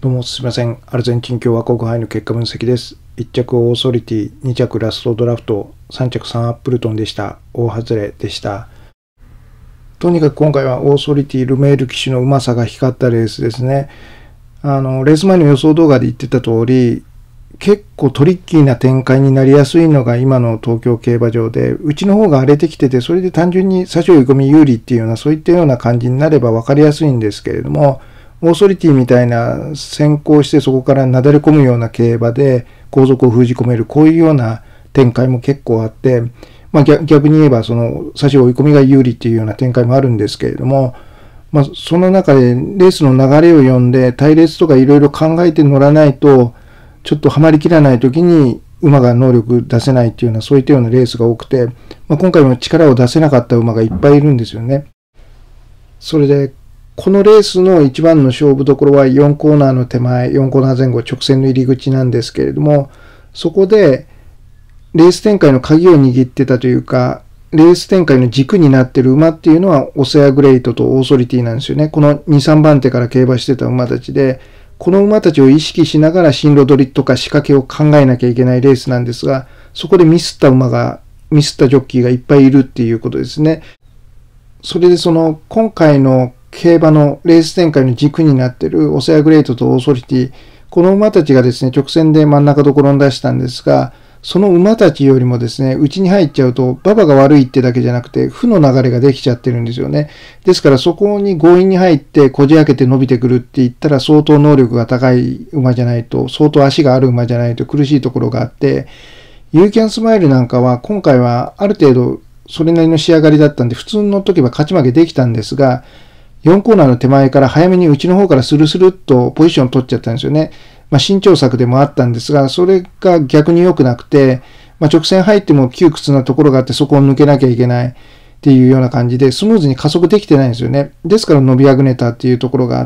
どうもすみません。アルゼンチン共和国杯の結果分析です。1着オーソリティ、2着ラストドラフト、3着サンアップルトンでした。大外れでした。とにかく今回はオーソリティ、ルメール騎手のうまさが光ったレースですね。レース前の予想動画で言ってた通り、結構トリッキーな展開になりやすいのが今の東京競馬場で、うちの方が荒れてきてて、それで単純に差し追い込み有利っていうような、そういったような感じになれば分かりやすいんですけれども、オーソリティみたいな先行してそこからなだれ込むような競馬で後続を封じ込める、こういうような展開も結構あって、逆に言えばその差し追い込みが有利っていうような展開もあるんですけれども、その中でレースの流れを読んで隊列とかいろいろ考えて乗らないと、ちょっとはまりきらない時に馬が能力出せないっていうような、そういったようなレースが多くて、今回も力を出せなかった馬がいっぱいいるんですよね。それでこのレースの一番の勝負どころは4コーナーの手前、4コーナー前後直線の入り口なんですけれども、そこでレース展開の鍵を握ってたというか、レース展開の軸になっている馬っていうのはオセアグレイトとオーソリティなんですよね。この2、3番手から競馬してた馬たちで、この馬たちを意識しながら進路取りとか仕掛けを考えなきゃいけないレースなんですが、そこでミスったジョッキーがいっぱいいるっていうことですね。それで今回の競馬のレース展開の軸になっているオセアグレートとオーソリティ、この馬たちがですね、直線で真ん中どころに出したんですが、その馬たちよりもですね、内に入っちゃうと、馬場が悪いってだけじゃなくて、負の流れができちゃってるんですよね。ですからそこに強引に入ってこじ開けて伸びてくるって言ったら、相当能力が高い馬じゃないと、相当足がある馬じゃないと苦しいところがあって、ユーキャンスマイルなんかは今回はある程度それなりの仕上がりだったんで、普通の時は勝ち負けできたんですが、4コーナーの手前から早めに内の方からスルスルっとポジションを取っちゃったんですよね。慎重策でもあったんですが、それが逆に良くなくて、直線入っても窮屈なところがあってそこを抜けなきゃいけないっていうような感じで、スムーズに加速できてないんですよね。ですから伸びあぐねたっていうところがあって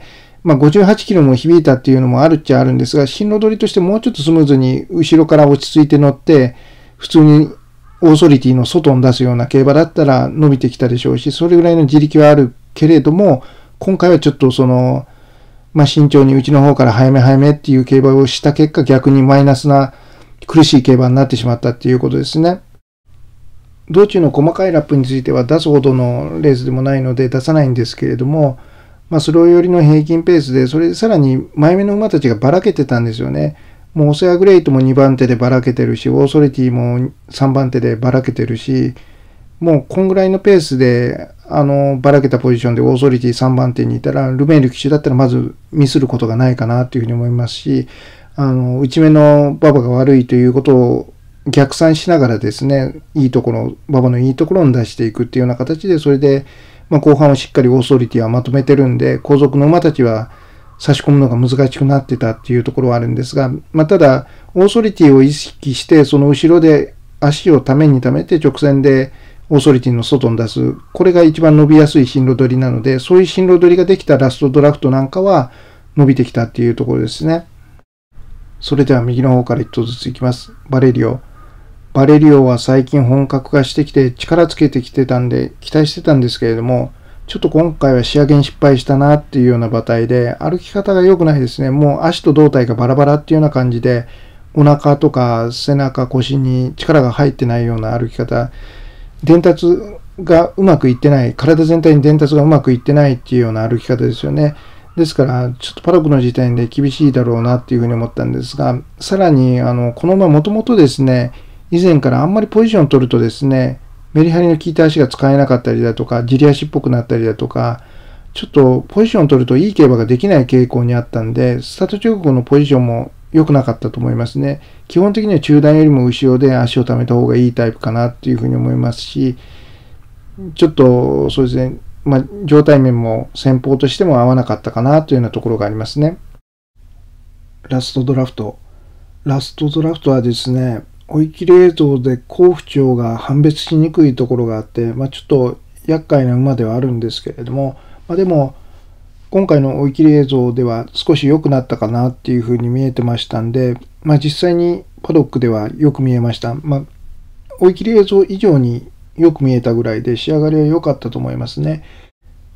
、58キロも響いたっていうのもあるっちゃあるんですが、進路取りとしてもうちょっとスムーズに後ろから落ち着いて乗って、普通にオーソリティの外に出すような競馬だったら伸びてきたでしょうし、それぐらいの自力はあるけれども、今回はちょっと慎重に内の方から早めっていう競馬をした結果、逆にマイナスな苦しい競馬になってしまったっていうことですね。道中の細かいラップについては出すほどのレースでもないので出さないんですけれども、それよりの平均ペースで、それでさらに前目の馬たちがばらけてたんですよね。もうオセアグレイトも2番手でばらけてるし、オーソリティも3番手でばらけてるし、もうこんぐらいのペースで、ばらけたポジションでオーソリティ3番手にいたら、ルメール騎手だったらまずミスることがないかなというふうに思いますし、内目の馬場が悪いということを逆算しながらですね、馬場のいいところに出していくっていうような形で、それで、後半はしっかりオーソリティはまとめてるんで、後続の馬たちは差し込むのが難しくなってたっていうところはあるんですが、ただ、オーソリティを意識して、その後ろで足をためにためて直線でオーソリティの外に出す。これが一番伸びやすい進路取りなので、そういう進路取りができたラストドラフトなんかは伸びてきたっていうところですね。それでは右の方から一頭ずついきます。バレリオ。バレリオは最近本格化してきて力つけてきてたんで期待してたんですけれども、ちょっと今回は仕上げに失敗したなっていうような馬体で、歩き方が良くないですね。もう足と胴体がバラバラっていうような感じで、お腹とか背中、腰に力が入ってないような歩き方、伝達がうまくいってない、体全体に伝達がうまくいってないっていうような歩き方ですよね。ですから、ちょっとパドックの時点で厳しいだろうなっていうふうに思ったんですが、さらに、この馬もともとですね、以前からあんまりポジションを取るとですね、メリハリの効いた足が使えなかったりだとか、ジリ足っぽくなったりだとか、ちょっとポジションを取るといい競馬ができない傾向にあったんで、スタート直後のポジションも良くなかったと思いますね。基本的には中段よりも後ろで足を溜めた方がいいタイプかなっていうふうに思いますし、ちょっとそうですね、状態面も戦法としても合わなかったかなというようなところがありますね。ラストドラフト。ラストドラフトはですね、追い切り映像で好不調が判別しにくいところがあって、ちょっと厄介な馬ではあるんですけれども、でも今回の追い切り映像では少し良くなったかなっていうふうに見えてましたんで、実際にパドックではよく見えました。追い切り映像以上によく見えたぐらいで仕上がりは良かったと思いますね。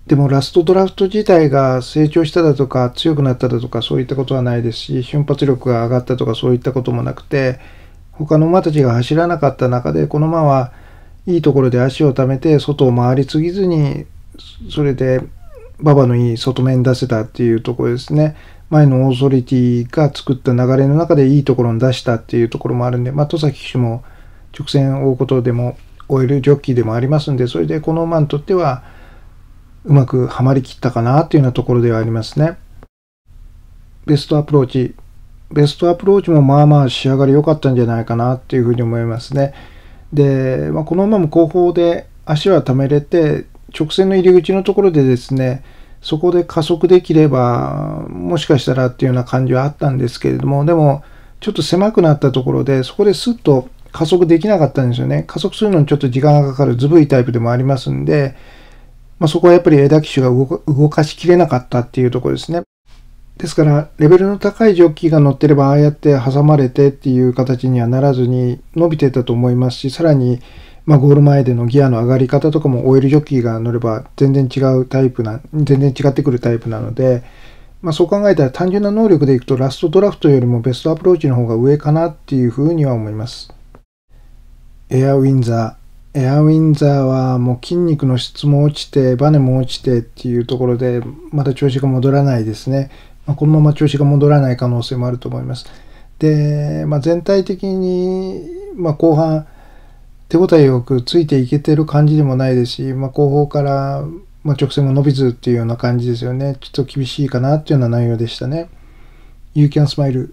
でもラストドラフト自体が成長しただとか強くなっただとかそういったことはないですし、瞬発力が上がったとかそういったこともなくて、他の馬たちが走らなかった中でこの馬はいいところで足を溜めて外を回りすぎずに、それで馬場のいい外面出せたっていうところですね。前のオーソリティが作った流れの中でいいところに出したっていうところもあるんで、戸崎騎手も直線を追うことでも追えるジョッキーでもありますんで、それでこの馬にとってはうまくはまりきったかなっていうようなところではありますね。ベストアプローチもまあまあ仕上がり良かったんじゃないかなっていうふうに思いますね。で、この馬も後方で足は溜めれて、直線の入り口のところでですね、そこで加速できればもしかしたらっていうような感じはあったんですけれども、でもちょっと狭くなったところでそこでスッと加速できなかったんですよね。加速するのにちょっと時間がかかるずぶいタイプでもありますんで、そこはやっぱり枝騎手が動かしきれなかったっていうところですね。ですからレベルの高いジョッキーが乗ってればああやって挟まれてっていう形にはならずに伸びてたと思いますし、さらにゴール前でのギアの上がり方とかも追えるジョッキーが乗れば全然違ってくるタイプなので、そう考えたら単純な能力でいくとラストドラフトよりもベストアプローチの方が上かなっていうふうには思います。エアウィンザーはもう筋肉の質も落ちてバネも落ちてっていうところでまだ調子が戻らないですね。このまま調子が戻らない可能性もあると思います。で、全体的に後半手応えよくついていけてる感じでもないですし、後方から直線も伸びずっていうような感じですよね。ちょっと厳しいかなっていうような内容でしたね。You Can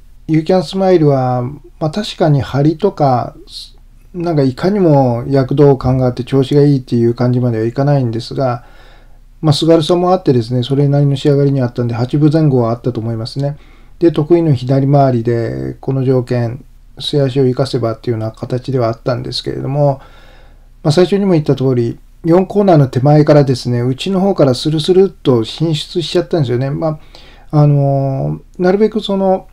Smileは、確かに張りとかいかにも躍動感があって調子がいいっていう感じまではいかないんですが、すがるさもあってですね、それなりの仕上がりにあったんで8分前後はあったと思いますね。で、得意の左回りでこの条件末足を生かせばっていうような形ではあったんですけれども、最初にも言った通り4コーナーの手前からですね、内の方からスルスルっと進出しちゃったんですよね。なるべく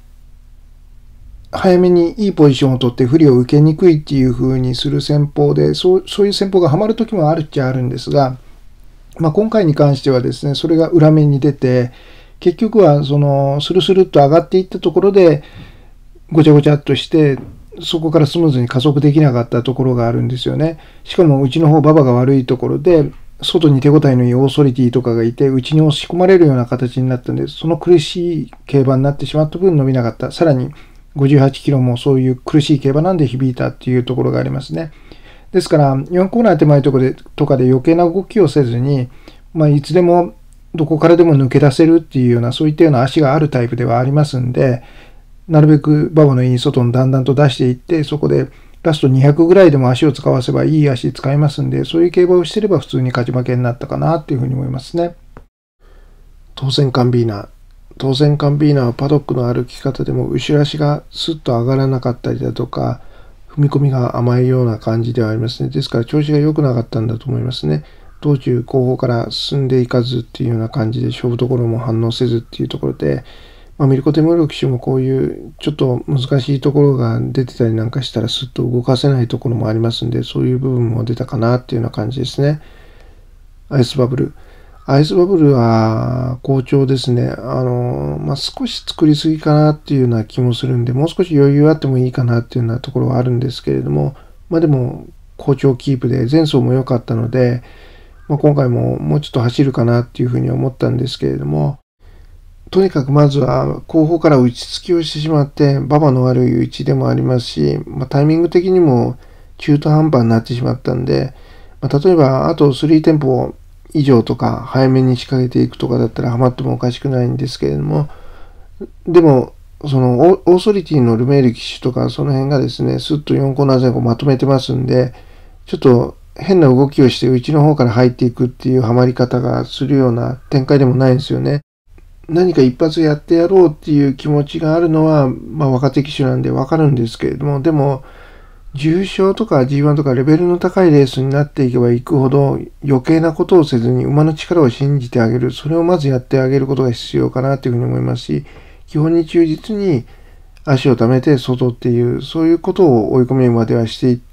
早めにいいポジションを取って不利を受けにくいっていう風にする戦法で、そういう戦法がはまる時もあるっちゃあるんですが、今回に関してはですね、それが裏目に出て、結局はスルスルっと上がっていったところでごちゃごちゃっとして、そこからスムーズに加速できなかったところがあるんですよね。しかもうちの方馬場が悪いところで、外に手応えのいいオーソリティとかがいて、内に押し込まれるような形になったんで、その苦しい競馬になってしまった分伸びなかった。さらに58キロもそういう苦しい競馬なんで響いたっていうところがありますね。ですから4コーナー手前とかで余計な動きをせずに、いつでもどこからでも抜け出せるっていうようなそういったような足があるタイプではありますんで、なるべく馬場のいい外にだんだんと出していって、そこでラスト200ぐらいでも足を使わせばいい足使いますんで、そういう競馬をしてれば普通に勝ち負けになったかなっていうふうに思いますね。当選カンビーナはパドックの歩き方でも後ろ足がスッと上がらなかったりだとか、踏み込みが甘いような感じではありますね。ですから調子が良くなかったんだと思いますね。道中後方から進んでいかずっていうような感じで勝負どころも反応せずっていうところで、ミルコ・テムーロ騎手もこういうちょっと難しいところが出てたりなんかしたらスッと動かせないところもありますんで、そういう部分も出たかなっていうような感じですね。アイスバブルは好調ですね。少し作りすぎかなっていうような気もするんで、もう少し余裕あってもいいかなっていうようなところはあるんですけれども、でも好調キープで前走も良かったので、今回ももうちょっと走るかなっていうふうに思ったんですけれども、とにかくまずは後方から打ち突きをしてしまって馬場の悪い打ちでもありますし、タイミング的にも中途半端になってしまったんで、例えばあと3テンポ以上とか早めに仕掛けていくとかだったらハマってもおかしくないんですけれども、でもそのオーソリティのルメール騎手とかその辺がですね、スッと4コーナー前後まとめてますんで、ちょっと変な動きをして内の方から入っていくっていうハマり方がするような展開でもないんですよね。何か一発やってやろうっていう気持ちがあるのは、若手騎手なんでわかるんですけれども、でも重賞とか G1 とかレベルの高いレースになっていけばいくほど余計なことをせずに馬の力を信じてあげる、それをまずやってあげることが必要かなというふうに思いますし、基本に忠実に足を溜めて外っていう、そういうことを追い込みまではしてい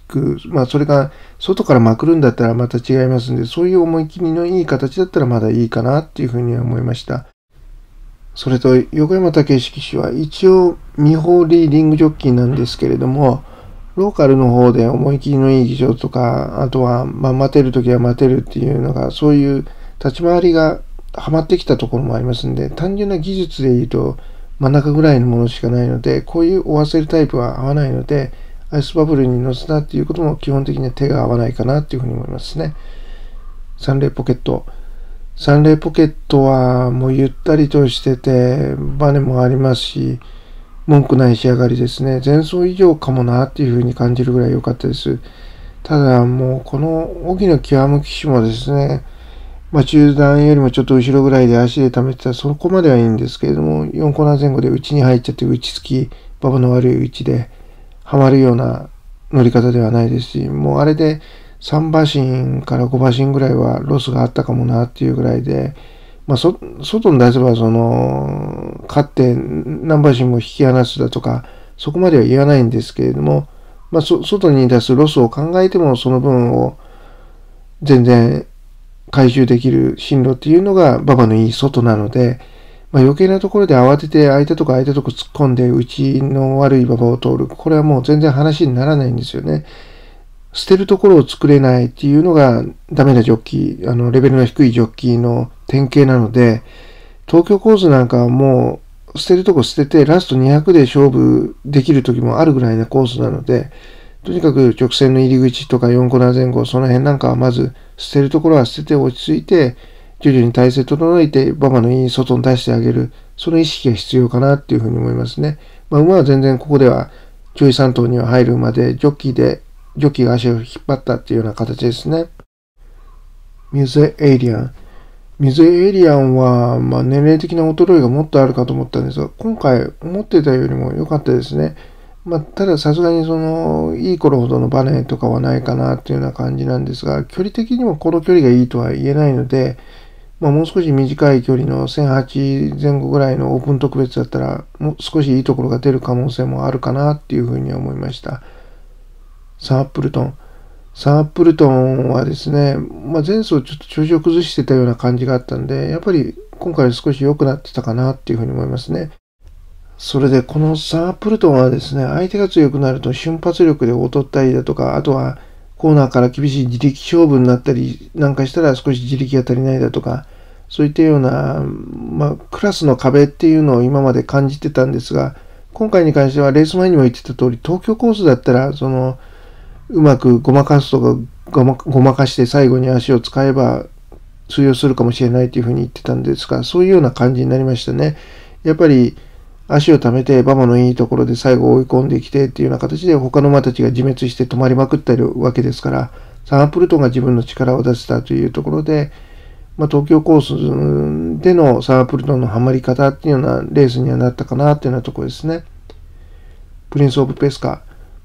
く、それが外からまくるんだったらまた違いますんで、そういう思い切りのいい形だったらまだいいかなっていうふうには思いました。それと、横山武史騎手は一応、見放りリングジョッキーなんですけれども、ローカルの方で思い切りのいい技術とか、あとは、待てるときは待てるっていうのが、そういう立ち回りがはまってきたところもありますんで、単純な技術で言うと、真ん中ぐらいのものしかないので、こういう追わせるタイプは合わないので、アイスバブルに乗せたっていうことも基本的には手が合わないかなっていうふうに思いますね。サンレイポケット。サンレイポケットはもうゆったりとしてて、バネもありますし、文句ない仕上がりですね。前走以上かもなっていうふうに感じるぐらい良かったです。ただもうこの荻野極騎手もですね、中段よりもちょっと後ろぐらいで足で溜めてたらそこまではいいんですけれども、4コーナー前後で内に入っちゃって内つき、馬場の悪い位置ではまるような乗り方ではないですし、もうあれで3馬身から5馬身ぐらいはロスがあったかもなっていうぐらいで、外に出せば勝って何馬身も引き離すだとか、そこまでは言わないんですけれども、外に出すロスを考えてもその分を全然回収できる進路っていうのが馬場のいい外なので、余計なところで慌てて相手とこ突っ込んで内の悪い馬場を通る。これはもう全然話にならないんですよね。捨てるところを作れないっていうのがダメなジョッキー、レベルの低いジョッキーの典型なので、東京コースなんかはもう捨てるとこ捨ててラスト200で勝負できる時もあるぐらいなコースなので、とにかく直線の入り口とか4コーナー前後、その辺なんかはまず捨てるところは捨てて落ち着いて、徐々に体勢整えて馬場のいい外に出してあげる、その意識が必要かなっていうふうに思いますね。馬は全然ここでは上位3頭には入る馬で、ジョッキーが足を引っ張ったっていうような形ですね。ミュゼエイリアン。ミュゼエイリアンは、年齢的な衰えがもっとあるかと思ったんですが、今回思ってたよりも良かったですね。たださすがにいい頃ほどのバネとかはないかなっていうような感じなんですが、距離的にもこの距離がいいとは言えないので、もう少し短い距離の1008前後ぐらいのオープン特別だったら、もう少しいいところが出る可能性もあるかなっていうふうには思いました。サープルトンはですね、前走ちょっと調子を崩してたような感じがあったんで、やっぱり今回少し良くなってたかなっていうふうに思いますね。それでこのサープルトンはですね、相手が強くなると瞬発力で劣ったりだとか、あとはコーナーから厳しい自力勝負になったりなんかしたら少し自力が足りないだとか、そういったような、クラスの壁っていうのを今まで感じてたんですが、今回に関してはレース前にも言ってた通り、東京コースだったら、うまくごまかすとか、ごまかして最後に足を使えば通用するかもしれないというふうに言ってたんですが、そういうような感じになりましたね。やっぱり足を溜めて馬場のいいところで最後追い込んできてっていうような形で他の馬たちが自滅して止まりまくっているわけですから、サープルトンが自分の力を出せたというところで、東京コースでのサープルトンのハマり方っていうようなレースにはなったかなっていうようなところですね。プリンスオブペスカ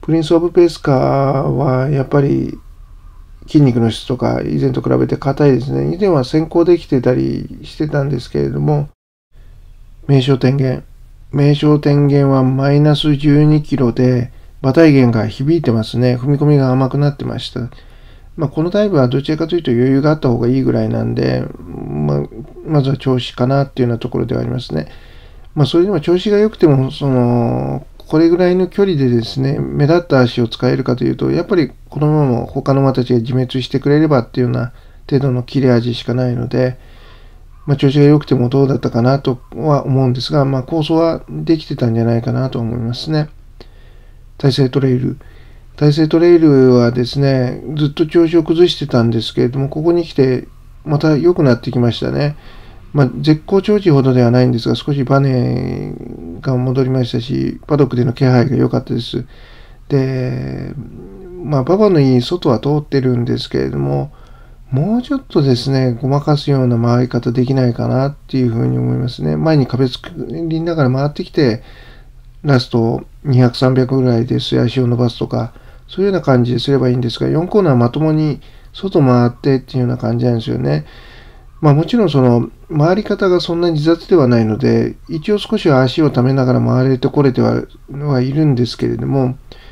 はやっぱり筋肉の質とか以前と比べて硬いですね。以前は先行できてたりしてたんですけれども、名称天元はマイナス12キロで馬体弦が響いてますね。踏み込みが甘くなってました。このタイプはどちらかというと余裕があった方がいいぐらいなんで、まずは調子かなっていうようなところではありますね。それでも調子が良くても、これぐらいの距離でですね、目立った足を使えるかというと、やっぱりこのまま他の馬たちが自滅してくれればっていうような程度の切れ味しかないので、調子が良くてもどうだったかなとは思うんですが、構想はできてたんじゃないかなと思いますね。大成トレイルはですね、ずっと調子を崩してたんですけれども、ここに来てまた良くなってきましたね。絶好調子ほどではないんですが、少しバネが戻りましたし、パドックでの気配が良かったです。で、馬場のいい外は通ってるんですけれども、もうちょっとですね、ごまかすような回り方できないかなっていうふうに思いますね。前に壁作りながら回ってきて、ラスト200、300ぐらいで素足を伸ばすとか、そういうような感じですればいいんですが、4コーナーまともに外回ってっていうような感じなんですよね。もちろん回り方がそんなに自雑ではないので、一応少しは足をためながら回れてこれてはいるんですけれども、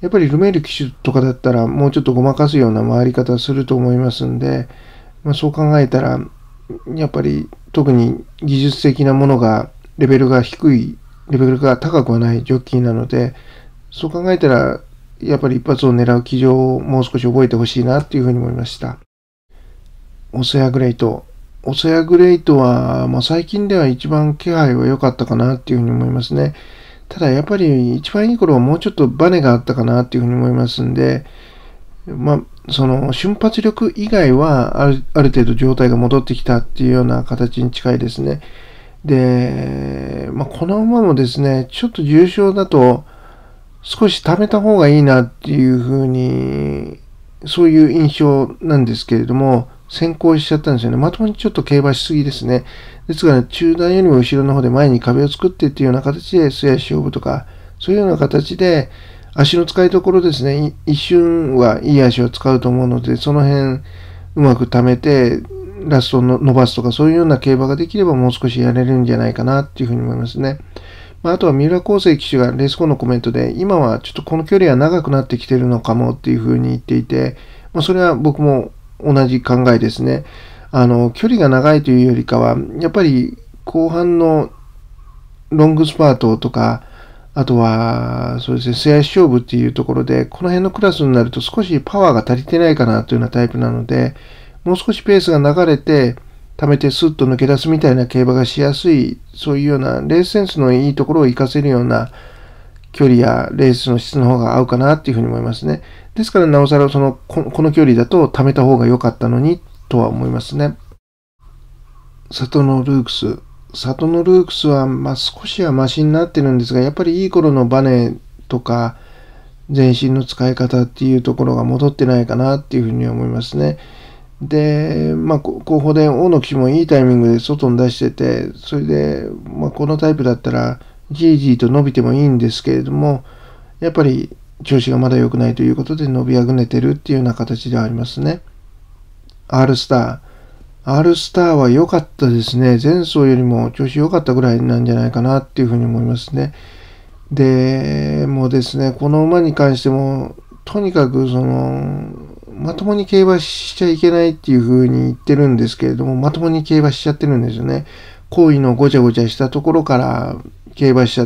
やっぱりルメール騎手とかだったらもうちょっとごまかすような回り方をすると思いますんで、そう考えたら、やっぱり特に技術的なものがレベルが高くはないジョッキーなので、そう考えたら、やっぱり一発を狙う騎乗をもう少し覚えてほしいなっていうふうに思いました。オセアグレイト。オセアグレイトは、最近では一番気配は良かったかなっていうふうに思いますね。ただやっぱり一番いい頃はもうちょっとバネがあったかなっていうふうに思いますんで、その瞬発力以外はある程度状態が戻ってきたっていうような形に近いですね。で、この馬もですね、ちょっと重症だと少し溜めた方がいいなっていうふうに、そういう印象なんですけれども、先行しちゃったんですよね。まともにちょっと競馬しすぎですね。ですから、中段よりも後ろの方で前に壁を作ってっていうような形で、素足勝負とか、そういうような形で、足の使いどころですね。一瞬はいい足を使うと思うので、その辺、うまく溜めて、ラストを伸ばすとか、そういうような競馬ができればもう少しやれるんじゃないかなっていうふうに思いますね。あとは三浦康生騎手がレース後のコメントで、今はちょっとこの距離は長くなってきてるのかもっていうふうに言っていて、それは僕も同じ考えですね。距離が長いというよりかは、やっぱり後半のロングスパートとか、あとは、そうですね、素足勝負っていうところで、この辺のクラスになると少しパワーが足りてないかなというようなタイプなので、もう少しペースが流れて、溜めてスッと抜け出すみたいな競馬がしやすい、そういうようなレースセンスのいいところを活かせるような距離やレースの質の方が合うかなっていうふうに思いますね。ですからなおさらこの距離だと溜めた方が良かったのにとは思いますね。サトノルークス。サトノルークスは少しはマシになってるんですが、やっぱりいい頃のバネとか全身の使い方っていうところが戻ってないかなっていうふうに思いますね。で、後方で大野騎手もいいタイミングで外に出してて、それで、このタイプだったら、じーじーと伸びてもいいんですけれども、やっぱり調子がまだ良くないということで伸びあぐねてるっていうような形ではありますね。R スター。R スターは良かったですね。前走よりも調子良かったぐらいなんじゃないかなっていうふうに思いますね。で、もうですね、この馬に関しても、とにかくまともに競馬しちゃいけないっていう風に言ってるんですけれども、まともに競馬しちゃってるんですよね。行為のごちゃごちゃしたところから競馬しちゃって、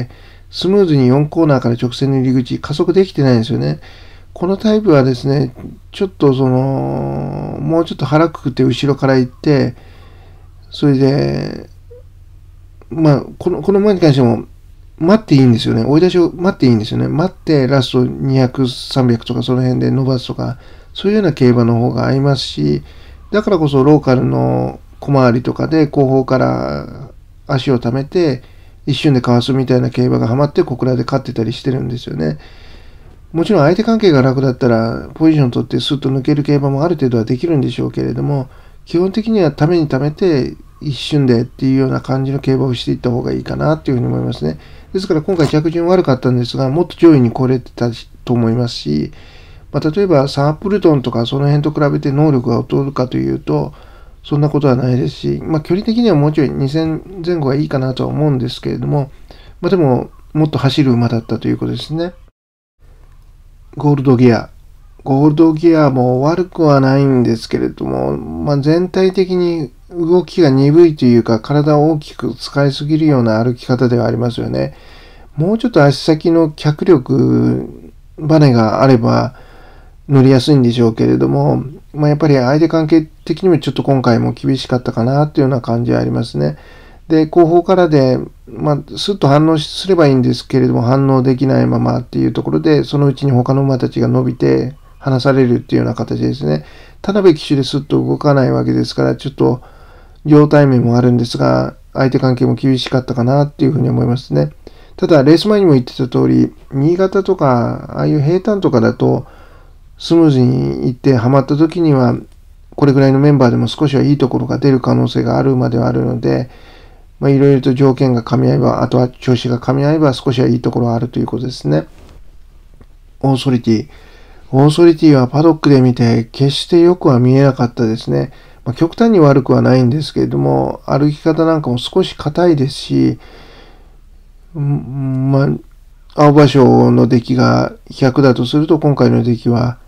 スムーズに4コーナーから直線の入り口、加速できてないんですよね。このタイプはですね、ちょっともうちょっと腹くくって後ろから行って、それで、この馬に関しても、待っていいんですよね。追い出しを待っていいんですよね。待ってラスト200、300とかその辺で伸ばすとか、そういうような競馬の方が合いますし、だからこそローカルの小回りとかで後方から足を溜めて、一瞬でかわすみたいな競馬がハマって小倉で勝ってたりしてるんですよね。もちろん相手関係が楽だったら、ポジション取ってスッと抜ける競馬もある程度はできるんでしょうけれども、基本的にはためにためて一瞬でっていうような感じの競馬をしていった方がいいかなっていうふうに思いますね。ですから今回着順悪かったんですが、もっと上位に来れてたと思いますし、例えばサンアップルトンとかその辺と比べて能力が劣るかというと、そんなことはないですし、距離的にはもうちょい2000前後がいいかなとは思うんですけれども、でももっと走る馬だったということですね。ゴールドギア。ゴールドギアも悪くはないんですけれども、全体的に動きが鈍いというか、体を大きく使いすぎるような歩き方ではありますよね。もうちょっと足先の脚力、バネがあれば乗りやすいんでしょうけれども、やっぱり相手関係的にもちょっと今回も厳しかったかなっていうような感じはありますね。で、後方からで、スッと反応すればいいんですけれども、反応できないままっていうところで、そのうちに他の馬たちが伸びて離されるっていうような形ですね。田辺騎手でスッと動かないわけですから、ちょっと状態面もあるんですが、相手関係も厳しかったかなっていうふうに思いますね。ただ、レース前にも言ってた通り、新潟とか、ああいう平坦とかだと、スムーズに行ってハマった時には、これぐらいのメンバーでも少しはいいところが出る可能性がある馬ではあるので、いろいろと条件が噛み合えば、あとは調子が噛み合えば少しはいいところがあるということですね。オーソリティ。オーソリティはパドックで見て決して良くは見えなかったですね。極端に悪くはないんですけれども、歩き方なんかも少し硬いですし、 青葉賞の出来が100だとすると、今回の出来は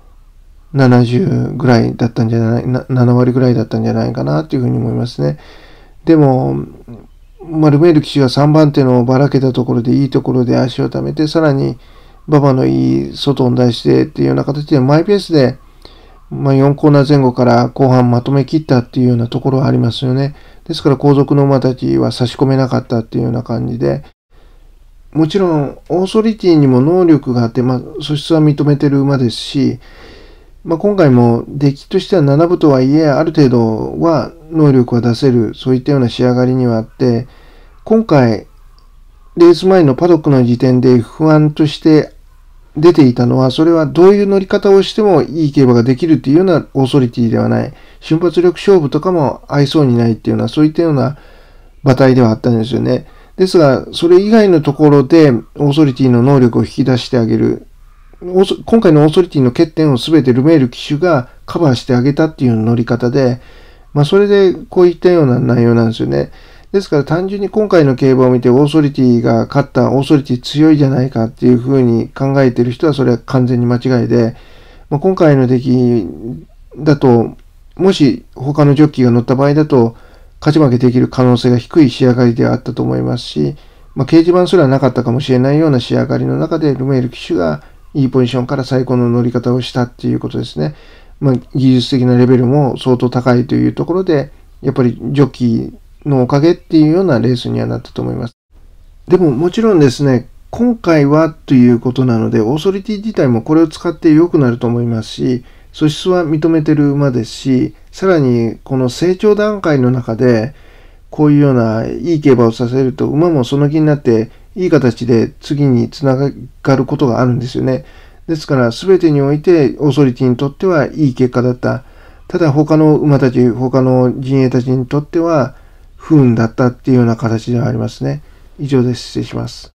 70ぐらいだったんじゃない、7割ぐらいだったんじゃないかなというふうに思いますね。でも、ルメール騎手が3番手のばらけたところでいいところで足を溜めて、さらに馬場のいい外を出してっていうような形でマイペースで、4コーナー前後から後半まとめきったっていうようなところはありますよね。ですから後続の馬たちは差し込めなかったっていうような感じで、もちろんオーソリティにも能力があって、素質は認めてる馬ですし、今回も出来としては7分とはいえ、ある程度は能力は出せる、そういったような仕上がりにはあって、今回、レース前のパドックの時点で不安として出ていたのは、それはどういう乗り方をしてもいい競馬ができるっていうようなオーソリティではない。瞬発力勝負とかも合いそうにないっていうような、そういったような馬体ではあったんですよね。ですが、それ以外のところでオーソリティの能力を引き出してあげる。今回のオーソリティの欠点を全てルメール騎手がカバーしてあげたっていう乗り方で、それでこういったような内容なんですよね。ですから単純に今回の競馬を見てオーソリティが勝った、オーソリティ強いじゃないかっていうふうに考えている人はそれは完全に間違いで、今回の出来だと、もし他のジョッキーが乗った場合だと、勝ち負けできる可能性が低い仕上がりではあったと思いますし、掲示板すらなかったかもしれないような仕上がりの中でルメール騎手がいいポジションから最高の乗り方をしたっていうことですね。技術的なレベルも相当高いというところで、やっぱりジョッキーのおかげっていうようなレースにはなったと思います。でももちろんですね、今回はということなので、オーソリティ自体もこれを使って良くなると思いますし、素質は認めてる馬ですし、さらにこの成長段階の中で、こういうようないい競馬をさせると、馬もその気になって、いい形で次につながることがあるんですよね。ですから、全てにおいてオーソリティにとってはいい結果だった。ただ他の馬たち、他の陣営たちにとっては不運だったっていうような形ではありますね。以上です。失礼します。